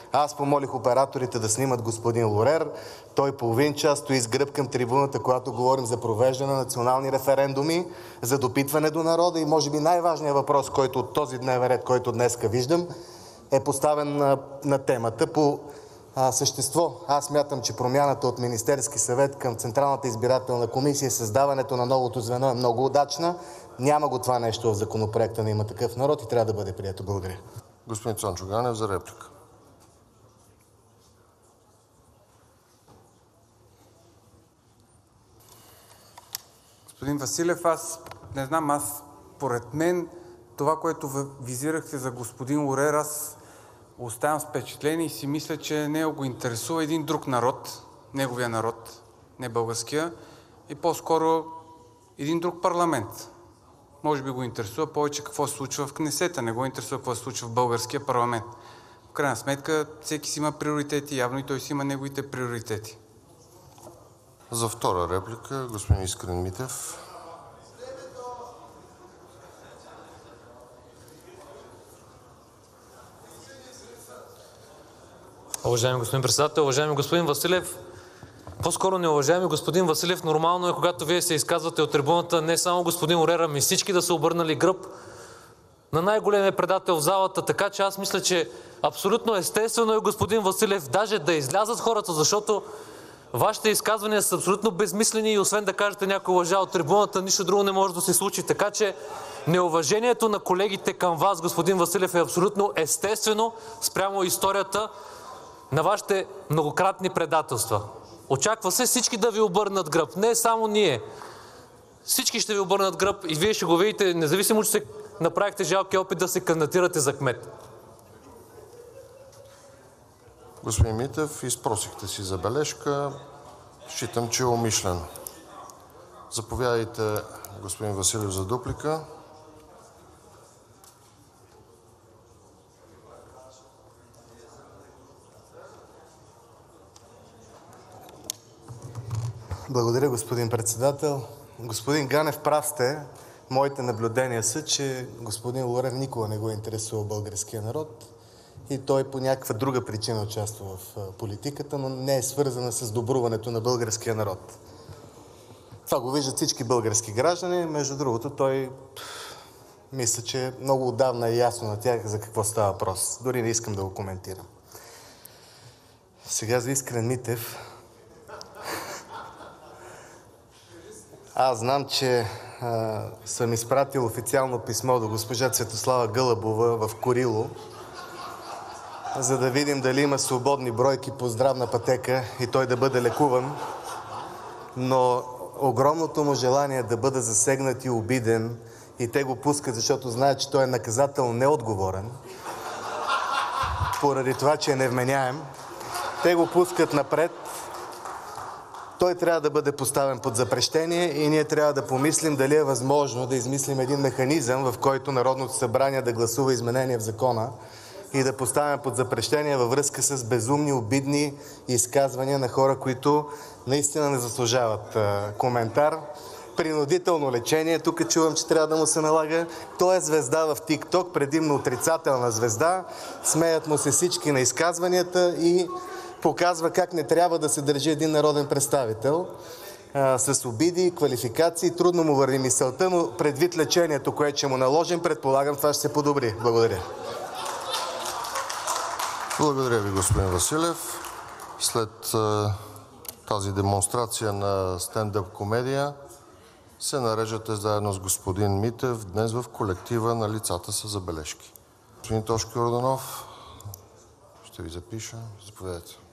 Аз помолих операторите да снимат господин Лорер. Той половин час стои с гръб към трибуната, когато говорим за провеждане на национални референдуми, за допитване до народа и може би най-важният въпрос, който от този дневен ред, който днеска виждам, е поставен на темата. По същество, аз смятам, че промяната от Министерски съвет към Централната избирателна комисия и създаването на новото звено е много удачна. Няма го това нещо в законопроекта на „Има такъв народ“ и трябва да бъде прието. Благодаря. Господин Цончо Ганев за реплика. Господин Василев, аз не знам, според мен това, което визирахте за господин Лорер, аз оставам с впечатление и си мисля, че него го интересува един друг народ, неговия народ, не българския, и по-скоро един друг парламент. Може би го интересува повече какво се случва в Кнесета, не го интересува какво се случва в българския парламент. В крайна сметка всеки си има приоритети, явно и той си има неговите приоритети. За втора реплика господин Искрен Митев. Уважаеми господин председател, уважаеми господин Василев, по-скоро неуважаеми господин Василев, нормално е, когато Вие се изказвате от трибуната, не само господин Лорер, ами всички да са обърнали гръб на най-големия предател в залата, така че аз мисля, че абсолютно естествено е господин Василев даже да излязат хората, защото Вашите изказвания са абсолютно безсмислени и освен да кажете някоя лъжа от трибуната, нищо друго не може да се случи. Така че неуважението на колегите към Вас, господин Василев, е абсолютно естествено спрямо историята на Вашите многократни предателства. Очаква се всички да Ви обърнат гръб, не само ние. Всички ще Ви обърнат гръб и Вие ще го видите, независимо че се направихте жалки опит да се кандидатирате за кмет. Господин Митев, изпросихте си забележка. Считам, че е умишлено. Заповядайте, господин Василев, за дуплика. Благодаря, господин председател. Господин Ганев, прав сте. Моите наблюдения са, че господин Лорер никога не го е интересувал българския народ и той по някаква друга причина участва в политиката, но не е свързана с добруването на българския народ. Това го виждат всички български граждани. Между другото, той мисля, че много отдавна е ясно на тях за какво става въпрос. Дори не искам да го коментирам. Сега за Искрен Митев. Аз знам, че съм изпратил официално писмо до госпожа Цветослава Гълъбова в Курило, за да видим дали има свободни бройки по здравна пътека и той да бъде лекуван. Но огромното му желание да бъде засегнат и обиден, и те го пускат, защото знаят, че той е наказателно неотговорен, поради това, че е невменяем. Те го пускат напред. Той трябва да бъде поставен под запрещение и ние трябва да помислим дали е възможно да измислим един механизъм, в който Народното събрание да гласува изменения в закона и да поставим под запрещение във връзка с безумни, обидни изказвания на хора, които наистина не заслужават коментар. Принудително лечение, тук чувам, че трябва да му се налага. Той е звезда в TikTok, предимно отрицателна звезда. Смеят му се всички на изказванията и показва как не трябва да се държи един народен представител с обиди, квалификации. Трудно му върви мисълта, но предвид лечението, което ще му наложим, предполагам, това ще се подобри. Благодаря. Благодаря ви, господин Василев. След тази демонстрация на стендъп комедия се нареждате заедно с господин Митев днес в колектива на лицата с забележки. Господин Тошко Йорданов, ще ви запиша. Заповядайте.